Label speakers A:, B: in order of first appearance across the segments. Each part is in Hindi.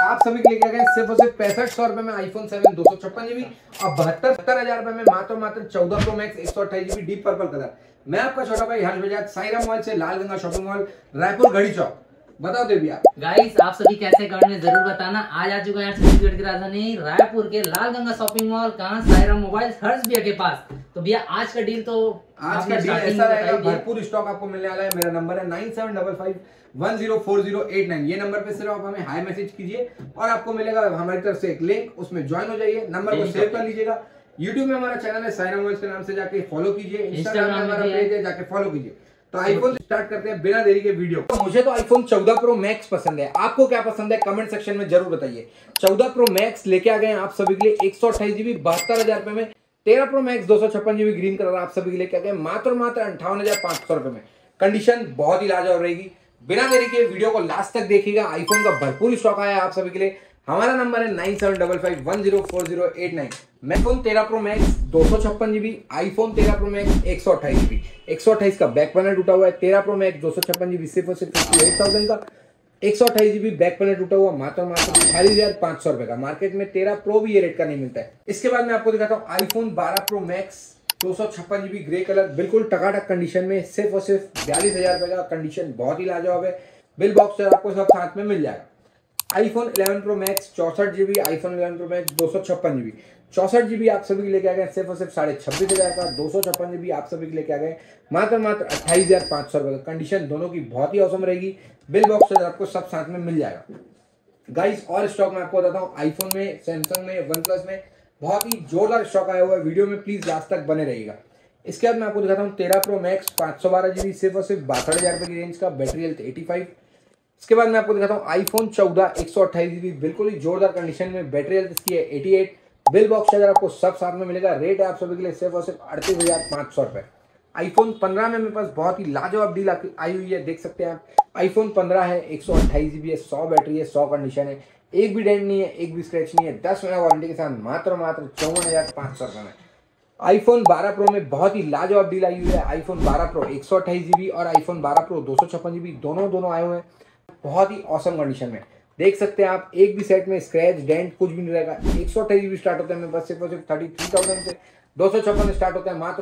A: आप सभी के लिए क्या सिर्फ और सिर्फ 6500 में आईफोन 7 256 GB और 72,000 रुपए में मात्र 14 pro max 128 GB deep purple colour. मैं आपका छोटा भाई हर्ष बजाज साईराम मॉल से, लाल गंगा शॉपिंग मॉल, रायपुर घड़ी चौक। बताओ देवी आप
B: गाइस, आप सभी कैसे कमेंट में जरूर बताना। आज आ चुका है छत्तीसगढ़ की राजधानी रायपुर के लाल गंगा शॉपिंग मॉल, कहां साईराम मोबाइल हर्ष भैया के पास। तो भैया आज का डील
A: ऐसा रहेगा, भरपूर स्टॉक आपको मिलने वाला है। मेरा नंबर है 9755104089। ये नंबर पे सिर्फ आप हमें हाई मैसेज कीजिए और आपको मिलेगा हमारी तरफ से एक लिंक, उसमें ज्वाइन हो जाइए। नंबर को सेव कर लीजिएगा। यूट्यूब में हमारा चैनल है साईराम मोबाइल के नाम से, जाके फॉलो कीजिए। इंस्टाग्राम में हमारा पेज है, जाके फॉलो कीजिए। तो आईफोन स्टार्ट करते हैं बिना देरी के वीडियो। तो मुझे तो आईफोन 14 प्रो मैक्स पसंद है। आपको क्या पसंद है कमेंट सेक्शन में जरूर बताइए। 14 प्रो मैक्स लेके आ गए हैं आप सभी के लिए 128 GB 72,000 रुपए में। 13 pro max 256 GB green colour आप सभी के लिए क्या गए मात्र 58,500 रुपए में। कंडीशन बहुत ही लाजवाब रहेगी। बिना देरी के वीडियो को लास्ट तक देखिएगा। आईफोन का भरपूर स्टॉक आया है आप सभी के लिए। हमारा नंबर है 9755104089। IPhone 13 pro max 256 GB, iPhone 13 pro max 128 GB। 128 का बैक पैनल टूटा हुआ है। 13 प्रो मैक्स 256 GB सिर्फ और सिर्फ 58,000 का। 128 GB बैक पैनल टूटा हुआ मात्र 48,500 रुपए का। मार्केट में 13 प्रो भी ये रेट का नहीं मिलता है। इसके बाद मैं आपको दिखाता हूँ iPhone 12 pro max 256 GB grey colour, बिल्कुल टकाटक कंडीशन में, सिर्फ और सिर्फ 42,000 रुपए का। कंडीशन बहुत ही लाजवाब है। बिल बॉक्स आपको सब साथ में मिल जाएगा। IPhone 11 pro max 64 GB, iPhone 11 pro max 256 GB। 64 GB आप सभी के लिए क्या गए सिर्फ और सिर्फ 26,500 का। 256 GB आप सभी के लिए क्या गए मात्र 28,500 रुपए का। कंडीशन दोनों की बहुत ही औसम रहेगी। बिल बॉक्स आपको सब साथ में मिल जाएगा। गाइस और स्टॉक मैं आपको बताता हूँ आईफोन में, सैमसंग में, वन प्लस में बहुत ही जोरदार स्टॉक आया हुआ है। वीडियो में प्लीज लास्ट तक बने रहिएगा। इसके बाद मैं आपको दिखाता हूँ 13 प्रो मैक्स 512 GB सिर्फ और सिर्फ 62,000 रुपए की रेंज का, बैटरी हेल्थ 85। इसके बाद मैं आपको दिखाता हूँ आईफोन 14 128 GB, बिल्कुल ही जोरदार कंडीशन में, बैटरी हेल्थ इसकी है 88। बिल बॉक्स चार्जर आपको सब साथ में मिलेगा। रेट है आप सभी के लिए सिर्फ और सिर्फ 38,500 रुपए। आईफोन 15 में मेरे पास बहुत ही लाजवाब डील आई हुई है, देख सकते हैं आप। आईफोन 15 है, 128 GB है, 100 बैटरी है, 100 कंडीशन है, एक भी डेंट नहीं है, एक भी स्क्रैच नहीं है, 10 महीना वारंटी के साथ मात्र 54,500 रुपए में। आईफोन 12 प्रो में बहुत ही लाजवाब डील आई हुई है। आईफोन 12 प्रो 128 GB और आईफोन 12 प्रो 256 GB दोनों आए हुए हैं बहुत ही औसम कंडीशन में, देख सकते हैं आप। एक भी सेट में स्क्रैच डेंट कुछ भी नहीं रहेगा। 128 GB स्टार्ट होता है मेरे पास सिर्फ और सिर्फ 33,000 से। 256 स्टार्ट होता है मात्र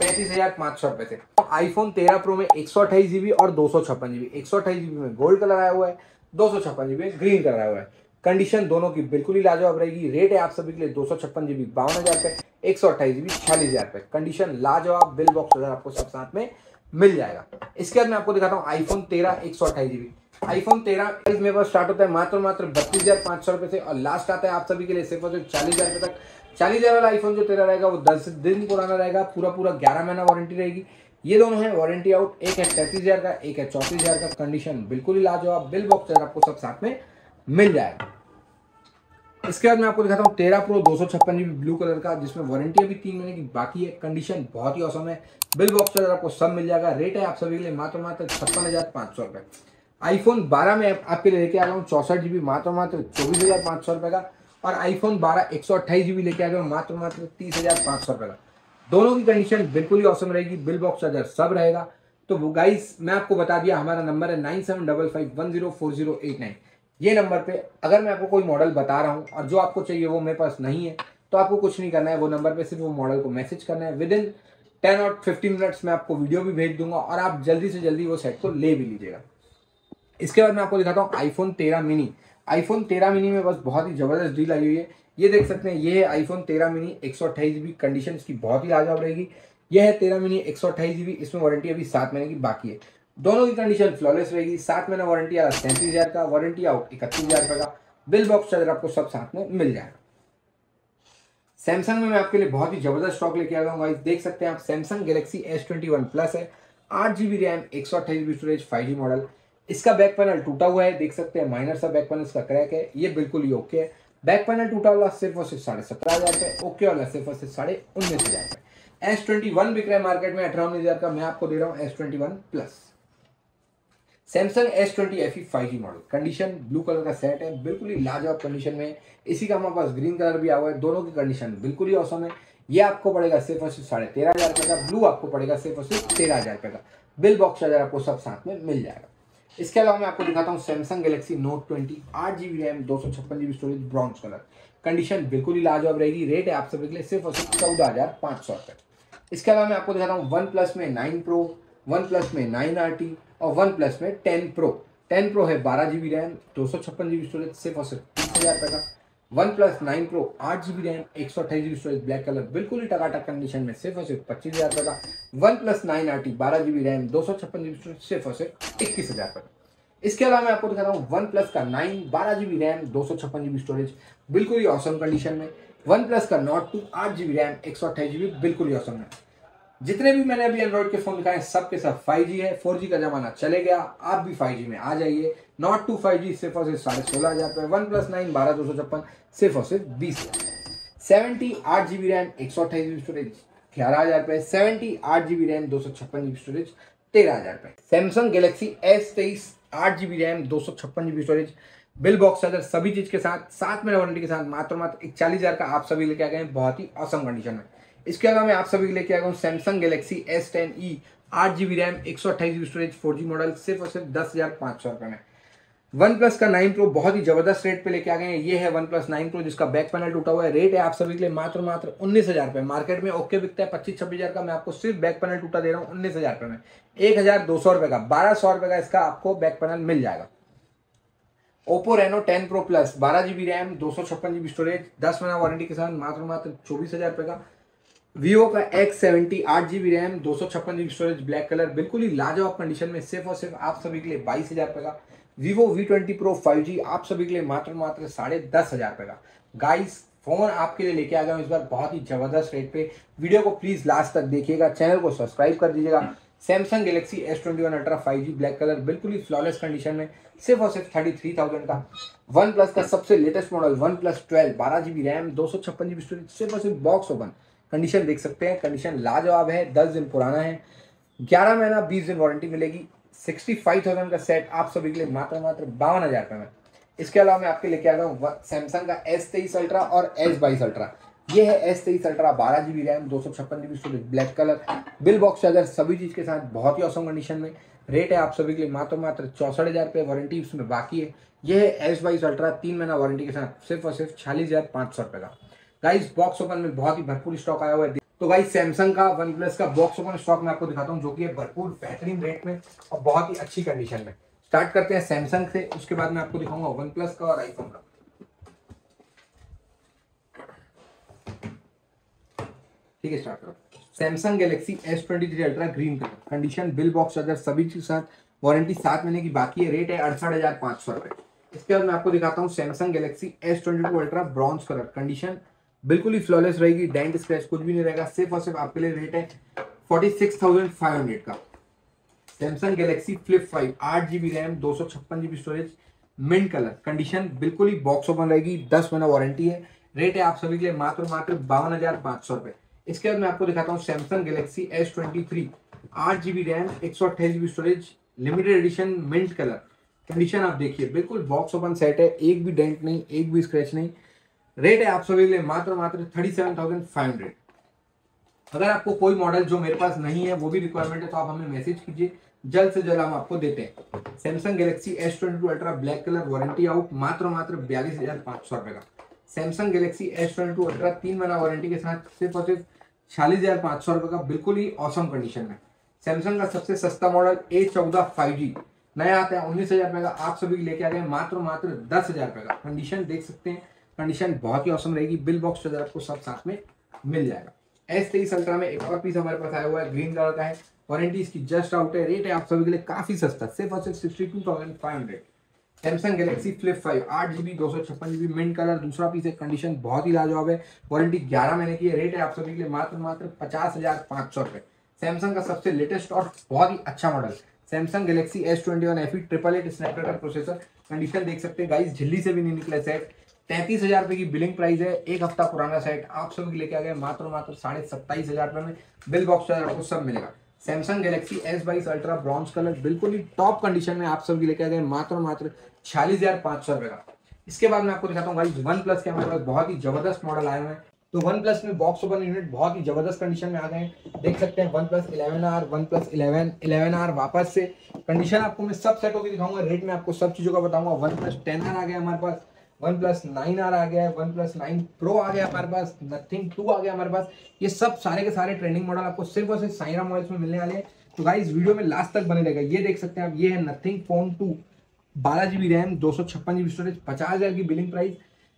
A: 35,500 रुपए से। आईफोन 13 प्रो में 128 GB और 256 GB। 128 GB में गोल्ड कलर आया हुआ है, 256 GB में ग्रीन कलर आया हुआ है। कंडीशन दोनों की बिल्कुल ही लाजवाब रहेगी। रेट है आप सभी के लिए 256 GB 52,000 रुपए, 128 GB 46,000 रुपए। कंडीशन लाजवाब, बिल बॉक्स आपको सब साथ में मिल जाएगा। इसके बाद मैं आपको दिखाता हूँ आईफोन 13 128 GB। आईफोन 13 मेरे पास स्टार्ट होता है मात्र 32,500 रुपए से और लास्ट आता है आप सभी के लिए सिर्फ और सिर्फ 40,000 रुपए तक। 40,000 वाला आईफोन जो 13 रहेगा वो 10 दिन पुराना रहेगा। पूरा 11 महीना वारंटी रहेगी। ये दोनों है वारंटी आउट, एक है 33,000 का, एक है 34,000 का। कंडीशन बिल्कुल ही लाजवाब, बिल बॉक्स आपको सब साथ में मिल जाएगा। इसके बाद मैं आपको दिखाता हूँ 13 प्रो 256 GB ब्लू कलर का, जिसमें वारंटी अभी 3 महीने की बाकी है। कंडीशन बहुत ही औसम है। बिल बॉक्स आपको सब मिल जाएगा। रेट है आप सभी के लिए मात्र 56,500 रुपए। आईफोन 12 में आपके लिए लेके आ गया हूँ 64 GB मात्र 24,500 रुपए का। और आईफोन 12 128 GB लेके आ गया हूँ मात्र 30,500 रुपए का। दोनों की कंडीशन बिल्कुल ही औसम रहेगी। बिल बॉक्स चार्जर सब रहेगा। तो वो गाइस मैं आपको बता दिया, हमारा नंबर है 9755104089। ये नंबर पे अगर मैं आपको कोई मॉडल बता रहा हूँ और जो आपको चाहिए वो मेरे पास नहीं है, तो आपको कुछ नहीं करना है। वो नंबर पे सिर्फ वो मॉडल को मैसेज करना है। विद इन 10 और 15 मिनट्स में आपको वीडियो भी भेज दूंगा और आप जल्दी से जल्दी वो सेट को ले भी लीजिएगा। इसके बाद मैं आपको दिखाता हूँ आईफोन 13 मिनी। आईफोन 13 मिनी में बस बहुत ही जबरदस्त डील आई हुई है। ये देख सकते हैं, ये है आईफोन 13 मिनी 128 GB। कंडीशन इसकी बहुत ही लाजवाब रहेगी। यह है 13 मिनी 128 GB। इसमें वारंटी अभी 7 महीने की बाकी है। दोनों की कंडीशन फ्लॉलेस रहेगी। 7 महीना वारंटी आ रहा 37,000 का, वारंटी आउट 31,000 रुपए का। बिल बॉक्स चार्जर आपको सब साथ में मिल जाएगा। सैमसंग में मैं आपके लिए बहुत ही जबरदस्त स्टॉक लेके आ गया हूँ। देख सकते हैं आप, सैमसंग गैलेक्सी S21 प्लस है, 8 GB RAM, 128 GB storage, 5G model. इसका बैक पैनल टूटा हुआ है, देख सकते हैं। माइनर सा बैक पैनल इसका क्रैक है। ये बिल्कुल ही ओके है। बैक पैनल टूटा वाला सिर्फ और सिर्फ 17,500 रुपए, ओके वाला सिर्फ और सिर्फ 19,500 रुपए। S21 बिक रहा है मार्केट में 18,000 का। मैं आपको दे रहा हूँ S21 plus. Samsung S20 FE 5G model. Condition blue colour का सेट है, बिल्कुल ही लाजवाब कंडीशन में। इसी का हमारे पास ग्रीन कलर भी आया हुआ है। दोनों की कंडीशन बिल्कुल ही औसम है। ये आपको पड़ेगा सिर्फ और सिर्फ 13,500 रुपए का। ब्लू आपको पड़ेगा सिर्फ और सिर्फ 13,000 रुपए का। बिल बॉक्स चार्जर आपको सब साथ में मिल जाएगा। इसके अलावा मैं आपको दिखाता हूँ Samsung Galaxy Note 20 8 GB RAM 256 GB storage bronze colour. Condition बिल्कुल ही लाजवाब रहेगी। रेट है आप सभी के लिए सिर्फ और सिर्फ 14,500 रुपये। इसके अलावा मैं आपको दिखाता हूँ वन प्लस में 9 प्रो, वन प्लस में 9RT और वन प्लस में 10 प्रो। 10 प्रो है 12 GB रैम 256 GB स्टोरेज सिर्फ और सिर्फ 30,000 रुपये का। One plus 9 pro 8 GB RAM 128 GB storage black colour बिल्कुल ही टकाटक कंडीशन में सिर्फ और सिर्फ 25,000 रुपये का। One plus 9RT 12 GB RAM 256 GB storage सिर्फ और सिर्फ 21,000 रुपये का। इसके अलावा मैं आपको दिखाता हूँ वन प्लस का 9 12 GB रैम 256 GB स्टोरेज बिल्कुल ही औसम कंडीशन में। वन प्लस का नॉट 2 8 GB रैम 128 GB बिल्कुल ही औसम है। जितने भी मैंने अभी एंड्रॉइड के फोन दिखाए हैं सब के सब 5G है। 4G का जमाना चले गया, आप भी 5G में आ जाइए। नॉट 2 5G सिर्फ और सिर्फ 16,500 रुपये। वन प्लस 9 12,256 सिर्फ और सिर्फ 20,000। 70 8 GB रैम 128 GB स्टोरेज 11,000 रुपये। 70 8 GB रैम 256 GB स्टोरेज 13,000 रुपये। Samsung Galaxy S23 8 GB RAM 256 GB storage bill box charger सभी चीज के साथ 7 महीने वारंटी के साथ मात्र 41,000 का आप सभी लेके आ गए हैं बहुत ही औसम कंडीशन में। इसके अलावा मैं आप सभी के लेके आ गया हूँ Samsung Galaxy S10e 8 GB RAM 128 GB storage 4G model सिर्फ और सिर्फ 10,500 रुपये में। वन प्लस का 9 प्रो बहुत ही जबरदस्त रेट पे लेके आ गए हैं। ये है वन प्लस 9 प्रो जिसका बैक पैनल टूटा हुआ है। रेट है आप सभी के लिए मात्र 19,000 रुपये। मार्केट में ओके बिकता है 25-26,000 का, मैं आपको सिर्फ बैक पैनल टूटा दे रहा हूँ 19,000 रुपये में। 1,200 रुपये का 1,200 रुपये का इसका आपको बैक पैनल मिल जाएगा। Oppo Reno 10 pro plus 12 GB RAM 256 GB storage 10 महीना वारंटी के साथ मात्र 24,000 रुपये का। वीवो का X70 8 GB RAM 256 GB storage black colour बिल्कुल ही लाजवाब कंडीशन में सिर्फ और सिर्फ आप सभी के लिए 22,000 रुपये का। वीवो V20 प्रो 5G आप सभी के लिए मात्र 10,500 रुपये का। गाइस फोन आपके लिए लेके आ गया हूँ इस बार बहुत ही जबरदस्त रेट पे। वीडियो को प्लीज लास्ट तक देखिएगा, चैनल को सब्सक्राइब कर दीजिएगा। Samsung Galaxy S21 ultra 5G black colour बिल्कुल ही फ्लॉलेस कंडीशन में सिर्फ और सिर्फ 33,000 का। वन प्लस का सबसे latest model OnePlus 12 12 GB RAM 256 GB storage सिर्फ और सिर्फ बॉक्स ओपन। कंडीशन देख सकते हैं, कंडीशन लाजवाब है। 10 दिन पुराना है, 11 महीना 20 दिन वारंटी मिलेगी। 65,000 का सेट आप सभी के लिए मात्र 52,000 रुपये में। इसके अलावा मैं आपके लेके आ गया हूँ सैमसंग का S23 अल्ट्रा और S22 अल्ट्रा। ये है S23 ultra 12 GB RAM 256 GB storage black colour bill box charger सभी चीज के साथ बहुत ही औसम कंडीशन में। रेट है आप सभी के लिए मात्र 64,000 रुपये। वारंटी उसमें बाकी है। ये है S22 अल्ट्रा 3 महीना वारंटी के साथ सिर्फ और सिर्फ 46,500 रुपये का। गाइस बॉक्स ओपन में बहुत ही भरपूर स्टॉक आया हुआ है। तो गाइस सैमसंग का वन प्लस का बॉक्स ओपन स्टॉक मैं आपको दिखाता हूँ जो कि है भरपूर बेहतरीन रेट में और बहुत ही अच्छी कंडीशन में। स्टार्ट करते हैं सैमसंग से, उसके बाद मैं आपको दिखाऊंगा वन प्लस का और आईफोन का। ठीक है स्टार्ट करो। Samsung Galaxy S23 ultra green colour condition bill box charger सभी के साथ वारंटी 7 महीने की बाकी है। रेट है 68,500 रुपये। इसके बाद मैं आपको दिखाता हूँ Samsung Galaxy S22 ultra bronze colour condition बिल्कुल ही फ्लॉलेस रहेगी, डेंट स्क्रैच कुछ भी नहीं रहेगा। सिर्फ और सिर्फ आपके लिए रेट है 46,500 का। Samsung Galaxy flip 5 8 GB RAM 256 GB storage mint colour condition बिल्कुल ही बॉक्स ओपन रहेगी। 10 महीना वारंटी है। रेट है आप सभी के लिए मात्र 52,500 रुपये। इसके बाद मैं आपको दिखाता हूँ Samsung Galaxy S23 8 GB RAM 128 GB storage limited edition mint colour condition आप देखिए बिल्कुल बॉक्स ओपन सेट है, एक भी डेंट नहीं, एक भी स्क्रैच नहीं। रेट है आप सभी के लिए मात्र 37,500। अगर आपको कोई मॉडल जो मेरे पास नहीं है वो भी रिक्वायरमेंट है तो आप हमें मैसेज कीजिए, जल्द से जल्द हम आपको देते हैं। Samsung Galaxy S22 ultra black colour warranty out मात्र 42,500 रुपये का। सैमसंग गैलेक्सी S22 अल्ट्रा 3 महीना वारंटी के साथ सिर्फ और सिर्फ 46,500 रुपये का बिल्कुल ही औसम कंडीशन में। सैमसंग का सबसे सस्ता मॉडल A14 5G नया आता है 19,000 रुपये का। आप सभी लेके आ गए मात्र 10,000 रुपये का। कंडीशन देख सकते हैं, कंडीशन बहुत ही औसम रहेगी। बिल बॉक्स चार्जर आपको सब साथ में मिल जाएगा। S23 अल्ट्रा में एक और पीस हमारे पास आया हुआ है, ग्रीन कलर का है, वारंटी इसकी जस्ट आउट है। रेट है आप सभी के लिए काफी सस्ता, सिर्फ और सिर्फ 62,500। Samsung Galaxy flip 5 8 GB 256 GB mint colour दूसरा पीस है, कंडीशन बहुत ही लाजवाब है, वारंटी 11 महीने की है। रेट है आप सभी के लिए मात्र 50,500 रुपये। सैमसंग का सबसे लेटेस्ट और बहुत ही अच्छा model Samsung Galaxy S21 FE 888 Snapdragon processor condition देख सकते हैं गाइस, झिल्ली से भी नहीं निकला सेट। 33,000 रुपये की बिलिंग प्राइस है, एक हफ्ता पुराना सेट आप सभी लेके आ गए मात्र 27,500 रुपये में। बिल बॉक्स चार्जर आपको सब मिलेगा। Samsung Galaxy S22 ultra bronze colour बिल्कुल ही टॉप कंडीशन में आप सभी लेके आ गए मात्र 46,500 रुपये का। इसके बाद मैं आपको दिखाता हूँ गाइस वन प्लस के हमारे पास बहुत ही जबरदस्त मॉडल आए हुए हैं। तो वन प्लस में बॉक्स ओपन यूनिट बहुत ही जबरदस्त कंडीशन में आ गए हैं। देख सकते हैं one plus 11R, one plus 11R वापस से कंडीशन आपको मैं सब सेट होकर दिखाऊंगा, रेट में आपको सब चीज़ों का बताऊंगा। वन प्लस 10R आ गया हमारे पास, वन प्लस 9R आ गया है, वन प्लस 9 प्रो आ गया हमारे पास, नथिंग 2 आ गया हमारे पास। ये सब सारे के सारे ट्रेंडिंग मॉडल आपको सिर्फ और सिर्फ साईराम मोबाइल्स में मिलने वाले हैं। तो गाइस वीडियो में लास्ट तक बने रहेगा। ये देख सकते हैं आप, ये है nothing phone 2, 12GB RAM, 256GB storage, 50,000 की बिलिंग प्राइस,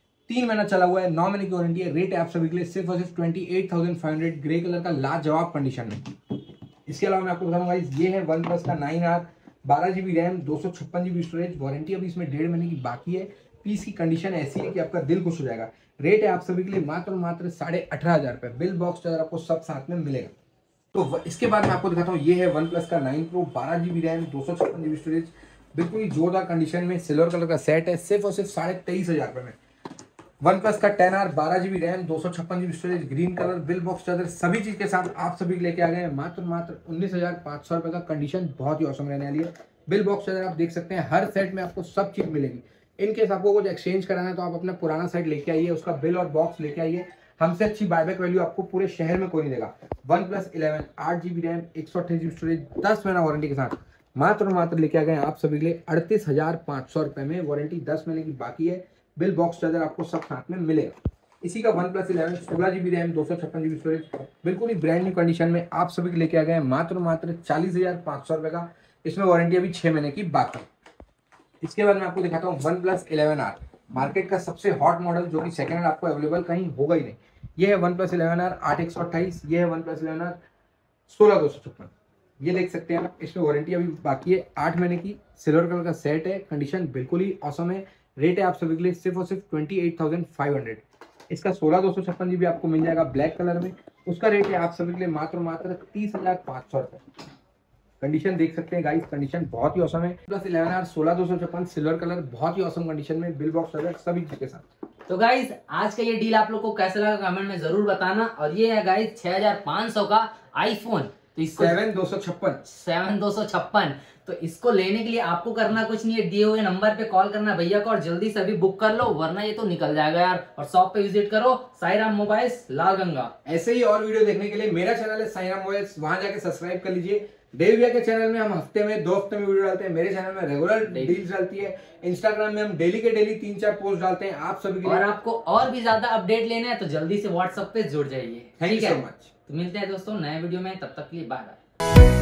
A: 3 महीना चला हुआ है, 9 महीने की वारंटी है। रेट है आप सभी के लिए सिर्फ और सिर्फ 28,500 ग्रे कलर का लाजवाब कंडीशन में। इसके अलावा मैं आपको बताऊंगा ये है वन प्लस का 9R, 12GB RAM, 256GB storage, warranty अभी इसमें 1.5 महीने की बाकी है। पीस की कंडीशन ऐसी है कि आपका दिल खुश हो जाएगा। रेट है आप सभी के लिए मात्र 18,500 रुपये। बिल बॉक्स चार्जर आपको सब साथ में मिलेगा। तो इसके बाद मैं आपको दिखाता हूँ, ये है वन प्लस का 9 pro, 12GB RAM, 256GB storage, बिल्कुल ही जोरदार कंडीशन में सिल्वर कलर का सेट है, सिर्फ और सिर्फ 23,500 रुपये में। वन प्लस का 10R, 12GB RAM, 256GB storage, green colour, bill box charger, सभी चीज के साथ आप सभी लेके आ गए हैं मात्र 19,500 रुपये का। कंडीशन बहुत ही औसम रहने वाली है। बिल बॉक्स चार्जर आप देख सकते हैं, हर सेट में आपको सब चीज मिलेगी। इनकेस आपको कुछ एक्सचेंज कराना है तो आप अपना पुराना सेट लेके आइए, उसका बिल और बॉक्स लेके आइए। हमसे अच्छी बायबैक वैल्यू आपको पूरे शहर में कोई नहीं देगा। One plus 11, 8GB RAM, 128GB storage, 10 महीना वारंटी के साथ मात्र लेके आ गए आप सभी के लिए 38,500 रुपये में। वारंटी 10 महीने की बाकी है। बिल बॉक्स चार्जर आपको सब साथ में मिलेगा। इसी का one plus 11, 16GB RAM, 256GB storage, बिल्कुल ही ब्रांड न्यू कंडीशन में आप सभी के लेके आ गए हैं मात्र 40,500 रुपये का। इसमें वारंटी अभी 6 महीने की बाकी। इसके बाद मैं आपको दिखाता हूँ वन प्लस 11R, मार्केट का सबसे हॉट मॉडल, जो कि सेकंड हैंड आपको अवेलेबल कहीं होगा ही नहीं। ये है वन प्लस 11R 8/128, ये है वन प्लस 11R 16/256। ये देख सकते हैं आप, इसमें वारंटी अभी बाकी है 8 महीने की। सिल्वर कलर का सेट है, कंडीशन बिल्कुल ही औसम है। रेट है आप सभी के लिए सिर्फ और सिर्फ 28,500। इसका 16/256GB आपको मिल जाएगा ब्लैक कलर में। उसका रेट है आप सभी के लिए मात्र 30,500 रुपये। कंडीशन देख सकते हैं गाइस, कंडीशन बहुत ही औसम है। प्लस 11R 16/256 सिल्वर कलर, बहुत ही औसम कंडीशन में, बिल बॉक्स चार्जर सभी चीज के साथ।
B: तो गाइस आज का ये डील आप लोग को कैसा लगा कमेंट में जरूर बताना। और ये है गाइस 6,500 का आईफोन, तो इसको 7,256। तो इसको लेने के लिए आपको करना कुछ नहीं है, दिए हुए नंबर पे कॉल करना भैया को और जल्दी से अभी बुक कर लो, वरना ये तो निकल जाएगा यार। और शॉप पे विजिट करो, साईराम मोबाइल्स, लाल गंगा।
A: ऐसे ही और वीडियो देखने के लिए मेरा चैनल है साईराम मोबाइल्स, वहां जाके सब्सक्राइब कर लीजिए। देव भैया के चैनल में हम हफ्ते में 2 हफ्ते में वीडियो डालते हैं। मेरे चैनल में रेगुलर डील्स डालती है। इंस्टाग्राम में हम डेली के डेली 3-4 पोस्ट डालते हैं आप सभी के लिए।
B: और आपको और भी ज्यादा अपडेट लेना है तो जल्दी से व्हाट्सएप पे जुड़ जाइए।
A: Thank you so much.
B: तो मिलते हैं दोस्तों नए वीडियो में, तब तक के लिए बाय बाय।